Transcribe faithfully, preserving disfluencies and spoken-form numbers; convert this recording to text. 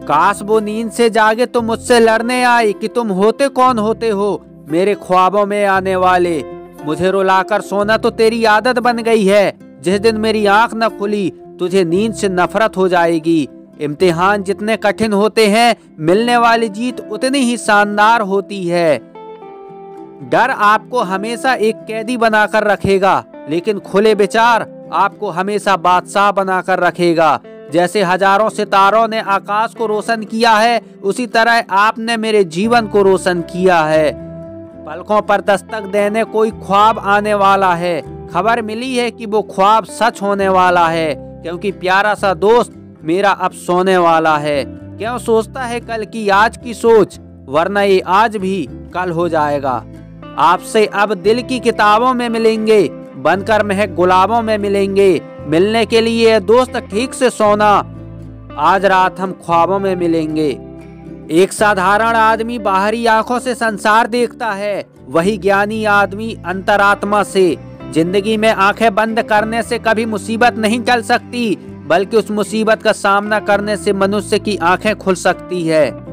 काश वो नींद से जागे तो मुझसे लड़ने आए कि तुम होते कौन होते हो मेरे ख्वाबों में आने वाले। मुझे रुलाकर सोना तो तेरी आदत बन गई है। जिस दिन मेरी आंख न खुली तुझे नींद से नफरत हो जाएगी। इम्तिहान जितने कठिन होते हैं मिलने वाली जीत उतनी ही शानदार होती है। डर आपको हमेशा एक कैदी बनाकर रखेगा, लेकिन खुले विचार आपको हमेशा बादशाह बनाकर रखेगा। जैसे हजारों सितारों ने आकाश को रोशन किया है, उसी तरह आपने मेरे जीवन को रोशन किया है। पलकों पर दस्तक देने कोई ख्वाब आने वाला है। खबर मिली है कि वो ख्वाब सच होने वाला है, क्योंकि प्यारा सा दोस्त मेरा अब सोने वाला है। क्यों सोचता है कल की आज की सोच, वरना ये आज भी कल हो जाएगा। आपसे अब दिल की किताबों में मिलेंगे, बनकर महक गुलाबों में मिलेंगे। मिलने के लिए दोस्त ठीक से सोना, आज रात हम ख्वाबों में मिलेंगे। एक साधारण आदमी बाहरी आंखों से संसार देखता है, वही ज्ञानी आदमी अंतरात्मा से। जिंदगी में आंखें बंद करने से कभी मुसीबत नहीं टल सकती, बल्कि उस मुसीबत का सामना करने से मनुष्य की आंखें खुल सकती है।